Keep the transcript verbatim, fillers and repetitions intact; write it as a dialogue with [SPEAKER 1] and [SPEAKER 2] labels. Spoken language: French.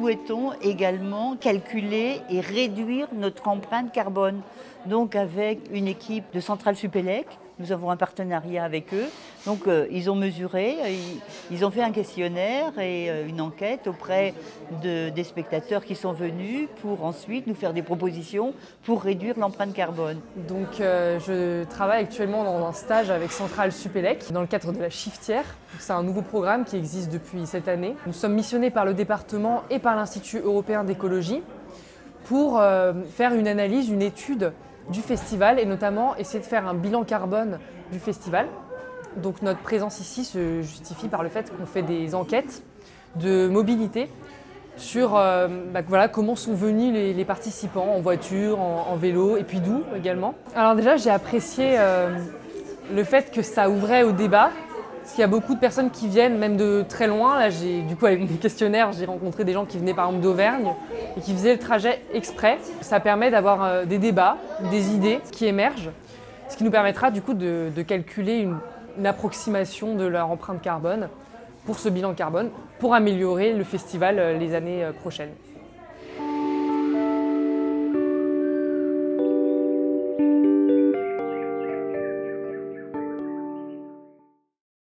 [SPEAKER 1] souhaitons également calculer et réduire notre empreinte carbone. Donc avec une équipe de Centrale Supélec, nous avons un partenariat avec eux. Donc euh, ils ont mesuré, ils, ils ont fait un questionnaire et euh, une enquête auprès de, des spectateurs qui sont venus pour ensuite nous faire des propositions pour réduire l'empreinte carbone.
[SPEAKER 2] Donc euh, je travaille actuellement dans un stage avec Centrale Supélec dans le cadre de la Chiftière. C'est un nouveau programme qui existe depuis cette année. Nous sommes missionnés par le département et par l'Institut européen d'écologie pour euh, faire une analyse, une étude du festival et notamment essayer de faire un bilan carbone du festival. Donc notre présence ici se justifie par le fait qu'on fait des enquêtes de mobilité sur euh, bah, voilà, comment sont venus les, les participants en voiture, en, en vélo et puis d'où également. Alors déjà j'ai apprécié euh, le fait que ça ouvrait au débat. Parce qu'il y a beaucoup de personnes qui viennent, même de très loin. Là, j'ai, du coup, avec mon questionnaire, j'ai rencontré des gens qui venaient par exemple d'Auvergne et qui faisaient le trajet exprès. Ça permet d'avoir euh, des débats, des idées qui émergent, ce qui nous permettra du coup de, de calculer une, une approximation de leur empreinte carbone pour ce bilan carbone, pour améliorer le festival euh, les années euh, prochaines.